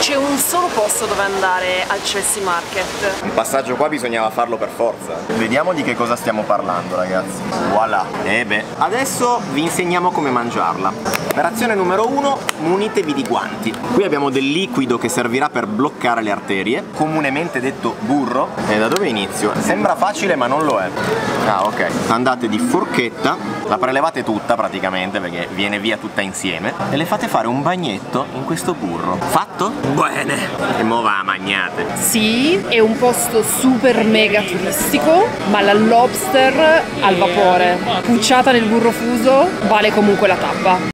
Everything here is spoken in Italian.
C'è un solo posto dove andare al Chelsea Market. Il passaggio qua bisognava farlo per forza. Vediamo di che cosa stiamo parlando, ragazzi. Voilà. E beh, adesso vi insegniamo come mangiarla. Operazione numero 1, munitevi di guanti. Qui abbiamo del liquido che servirà per bloccare le arterie, comunemente detto burro. E da dove inizio? Sembra facile ma non lo è. Ah, ok. Andate di forchetta, la prelevate tutta praticamente perché viene via tutta insieme e le fate fare un bagnetto in questo burro. Fatto? Bene. E mo va, magnate. Sì, è un posto super mega turistico, ma la lobster al vapore, pucciata nel burro fuso, vale comunque la tappa.